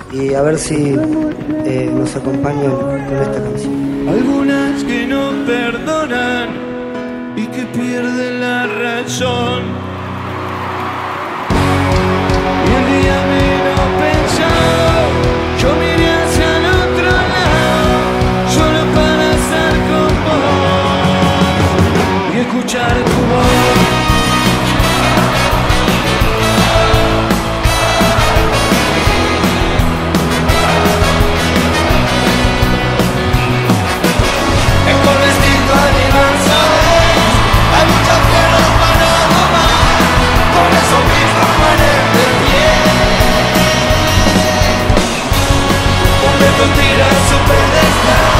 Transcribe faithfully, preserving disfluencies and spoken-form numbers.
y a ver si eh, nos acompañan con esta canción. Algunas que no perdonan y que pierden la razón. Y el día menos pensado, yo miré hacia el otro lado, solo para estar con vos y escuchar tu voz. Tira su pedestal.